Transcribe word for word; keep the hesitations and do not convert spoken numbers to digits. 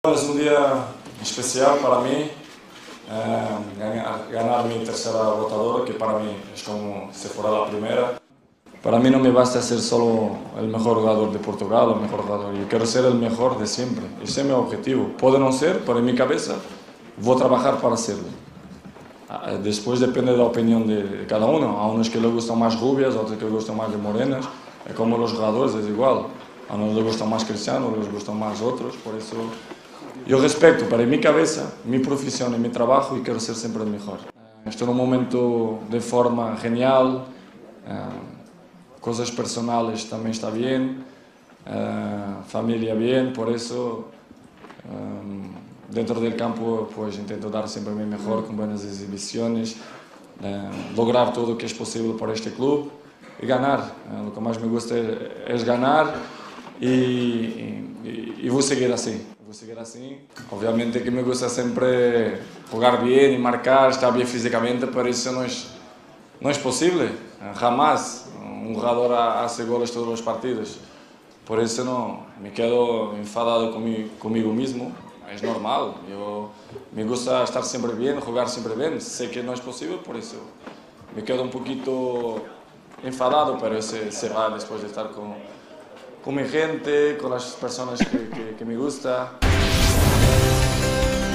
Es un día especial para mí, eh, ganar, ganar mi tercera botadora, que para mí es como si fuera la primera. Para mí no me basta ser solo el mejor jugador de Portugal, el mejor jugador. Yo quiero ser el mejor de siempre. Ese es mi objetivo. Puede no ser, pero en mi cabeza voy a trabajar para serlo. Después depende de la opinión de cada uno. A unos que les gustan más rubias, a otros que les gustan más de morenas. Es como los jugadores, es igual. A unos les gustan más Cristiano, a otros les gustan más otros. Por eso yo respeto, pero en mi cabeza, mi profesión y mi trabajo, y quiero ser siempre el mejor. Estoy en un momento de forma genial. Cosas personales también está bien, uh, familia bien, por eso um, dentro del campo pues intento dar siempre mi mejor con buenas exhibiciones, uh, lograr todo lo que es posible por este club y ganar. Uh, lo que más me gusta es, es ganar y, y, y voy a seguir así. Voy a seguir así. Obviamente que me gusta siempre jugar bien y marcar, estar bien físicamente, pero eso no es, no es posible, uh, jamás. Un jugador hace goles todos los partidos, por eso no me quedo enfadado conmigo, conmigo mismo, es normal. Yo, me gusta estar siempre bien, jugar siempre bien, sé que no es posible, por eso me quedo un poquito enfadado, pero se, se va después de estar con, con mi gente, con las personas que, que, que me gustan.